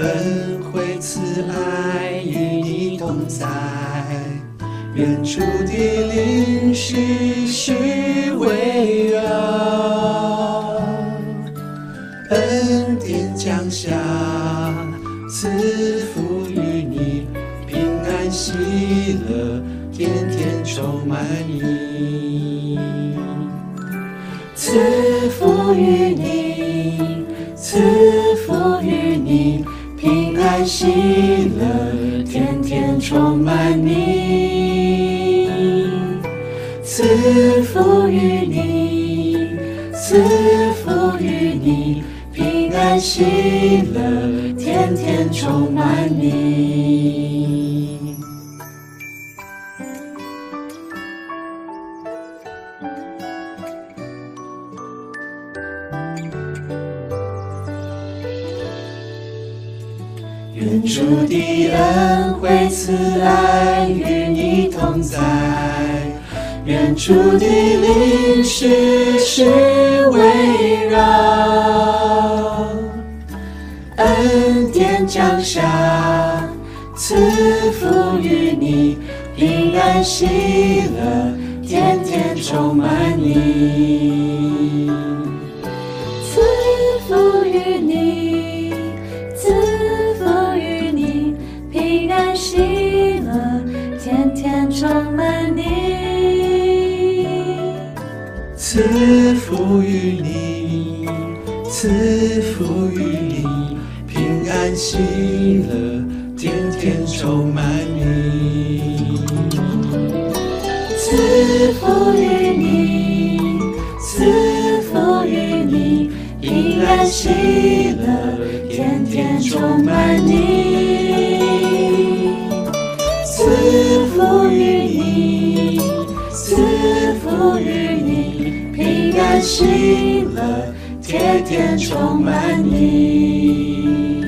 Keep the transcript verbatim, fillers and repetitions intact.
恩惠慈爱与你同在，愿主的灵时时围绕，恩典降下，赐福于你，平安喜乐，天天充满你。赐福于你，赐福于你，平安喜乐，天天充满你。赐福于你，赐福于你，平安喜乐，天天充满你。愿主的恩惠慈爱与你同在，愿主的灵时时围绕，恩典降下，赐福于你，平安喜乐，天天充满你。赐福于你，赐福于你，平安喜乐，天天充满你。赐福于你，赐福于你，平安喜乐，天天充满你。赐福于你，赐福于你，平安喜乐，天天充满你。赐福于你，赐福于你，平安喜乐，天天充满你。